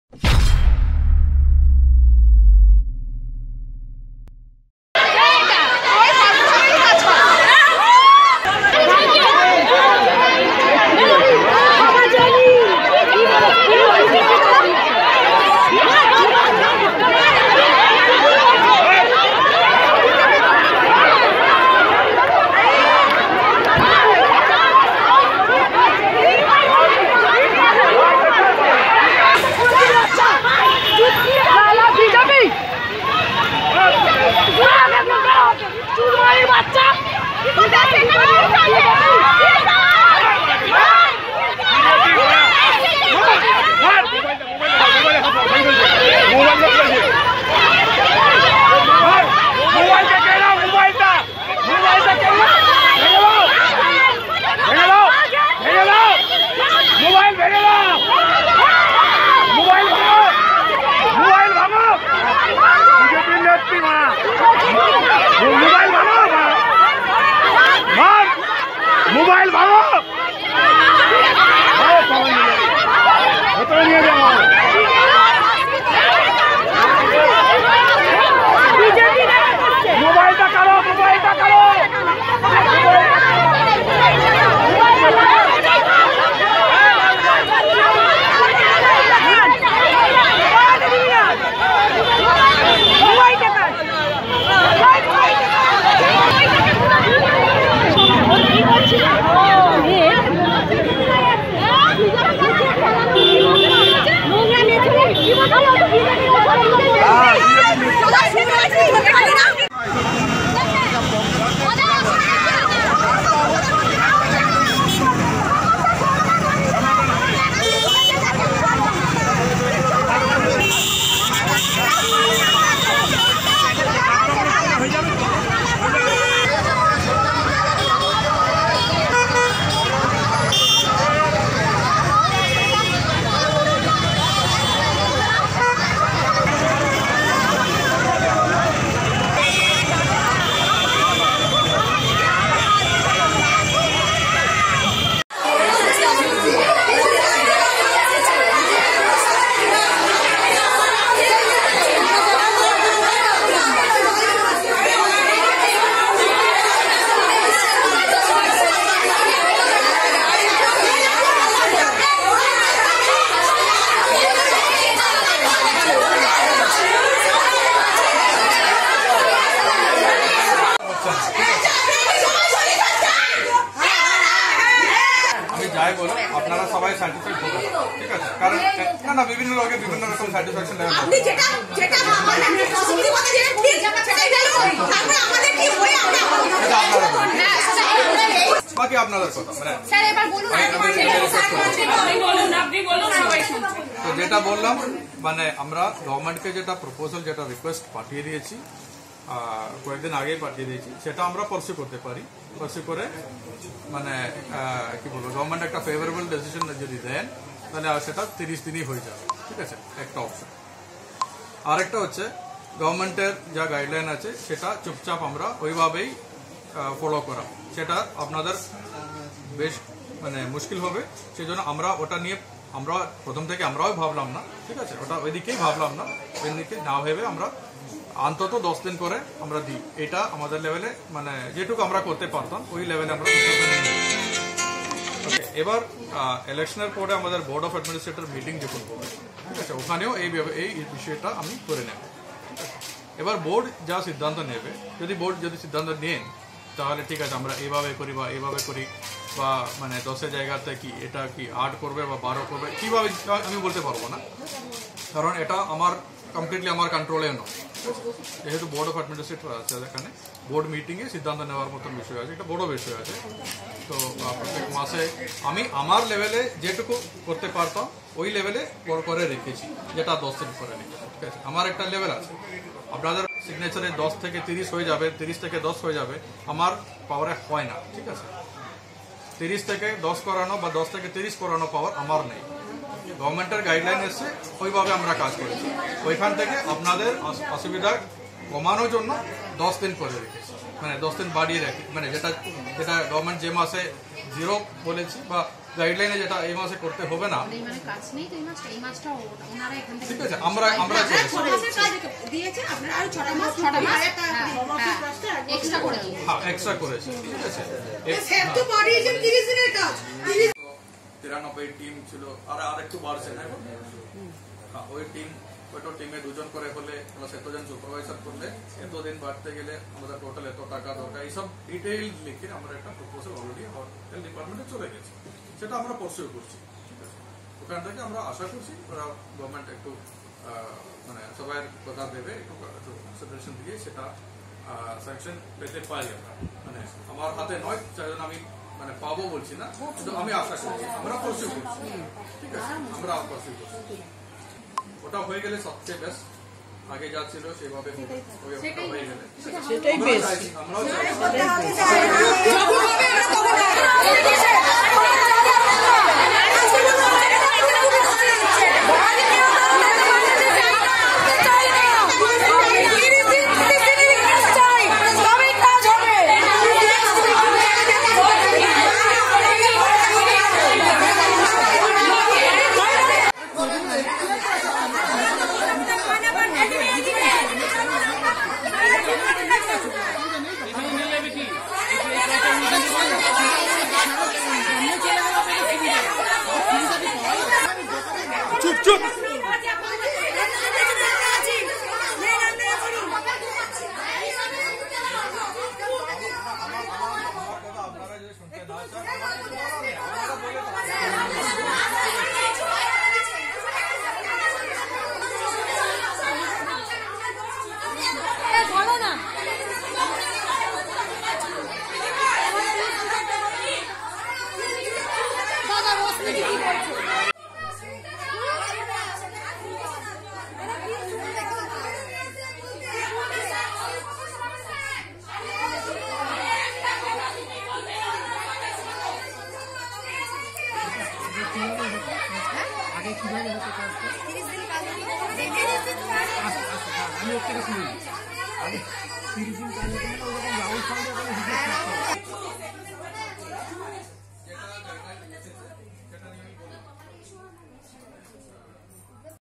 আপনারা সবাই সার্টিফাইড হবেন, ঠিক আছে? কারণ না বিভিন্ন লোকের বিভিন্ন রকম স্যাটিসফ্যাকশন লেভেল আপনি যেটা বাকি আপনাদের কথা মানে তো যেটা বললাম মানে আমরা গভর্নমেন্টকে যেটা প্রপোজাল যেটা রিকোয়েস্ট পাঠিয়ে দিয়েছি কয়েকদিন আগেই পাঠিয়ে দিয়েছি, সেটা আমরা পার্সিউ করতে পারি। পার্সিউ করে মানে কি বলবো, গভর্নমেন্ট একটা ফেভারেবল ডিসিশন যদি দেন তাহলে সেটা 30 দিনই হয়ে যাবে, ঠিক আছে? একটা অপশন। আরেকটা হচ্ছে গভর্নমেন্টের যা গাইডলাইন আছে সেটা চুপচাপ আমরা ওইভাবেই ফলো করা, সেটা আপনাদের বেশ মানে মুশকিল হবে। সেই জন্য আমরা ওটা নিয়ে আমরা প্রথম থেকে আমরাও ভাবলাম না, ঠিক আছে? ওটা ওইদিকেই ভাবলাম না, ওইদিকে না ভেবে আমরা অন্তত 10 দিন করে আমরা দিই। এটা আমাদের লেভেলে মানে যেটুকু আমরা করতে পারতাম ওই লেভেলে আমরা ওকে। এবার ইলেকশনের পরে আমাদের বোর্ড অফ অ্যাডমিনিস্ট্রেটর মিটিং যখন হবে, ঠিক আছে, ওখানেও এই বিষয়টা আমি করে নেব। এবার বোর্ড যা সিদ্ধান্ত নেবে, যদি সিদ্ধান্ত নেন তাহলে ঠিক আছে, আমরা এইভাবে করি বা এইভাবে করি, বা মানে 10-এর জায়গাতে কি এটা কি 8 করবে বা 12 করবে, কিভাবে আমি বলতে পারবো না, কারণ এটা আমার কমপ্লিটলি আমার কন্ট্রোলে নয়। যেহেতু বোর্ড অফ অ্যাডমিনিস্ট্রেটর আছে, এখানে বোর্ড মিটিংয়ে সিদ্ধান্ত নেওয়ার মতন বিষয় আছে, এটা বড় বিষয় আছে। তো প্রত্যেক মাসে আমি আমার লেভেলে যেটুকু করতে পারতাম ওই লেভেলে করে রেখেছি, যেটা 10 দিন করে রেখেছি, ঠিক আছে? আমার একটা লেভেল আছে, আপনাদের সিগনেচারে 10 থেকে 30 হয়ে যাবে, 30 থেকে 10 হয়ে যাবে, আমার পাওয়ারে হয় না, ঠিক আছে? 30 থেকে 10 করানো বা 10 থেকে 30 করানো পাওয়ার আমার নেই। গভর্নমেন্টের গাইডলাইন এসছে, ওইভাবে আমরা কাজ করেছি। ওইখান থেকে আপনাদের অসুবিধা কমানোর জন্য 10 দিন করে রেখেছি, মানে 10 দিন বাড়িয়ে রাখি, মানে যেটা গভর্নমেন্ট যে মাসে 0 বলেছি বা গাইডলাইনে যেটা এই মাসে করতে হবে না, মানে কাজ নেই তো এই মাসটা, এই মাসটা ওনারা এখান থেকে ঠিক আছে, আমরা দিয়েছে আপনারা আরো 6 মাস এক্সট্রা করে দিয়েছে, হ্যাঁ এক্সট্রা করেছে, ঠিক আছে। স্যার তো পাঠিয়েছেন 30 দিনের কাজ, 93 টিম ছিল, আর একটু বাড়ছে না এখন, হ্যাঁ ওই টিমে 2 জন করে হলে প্লাস এতজন সুপারভাইজার করলে 2 দিন বাড়তে গেলে আমাদের টোটাল এত টাকা দরকার, এইসব ডিটেইল লিখে আমরা একটা প্রপোজাল অলরেডি হেলথ ডিপার্টমেন্টে চলে গেছে, সেটা আমরা পারসিউ করছি, ঠিক আছে। ওখান থেকে আমরা আশা করছি ওরা গভর্নমেন্ট একটু মানে সবার কথা দেবে, একটু কনসিডারেশন দিয়ে সেটা স্যাংশন পেতে পারি আমরা, মানে আমার হাতে নয়, সেজন্য আমি মানে পাবো বলছি না, কিন্তু আমি আশা করছি, আমরা পারসিউ করছি, ঠিক আছে, আমরা পারসিউ করছি। ওটা হয়ে গেলে সবচেয়ে বেস্ট, আগে যা ছিল সেভাবে হয়ে গেলে সেটাই বেস্ট। আমরাও চুপ আগে কিভাবে হতো কাজটা? 30 দিন কাজ হতো, আমি ওকে শুনি আগে 30 দিন কাজ হতো না, ওরকম রাউন্ড ফাউন্ড করে হিসাব করতে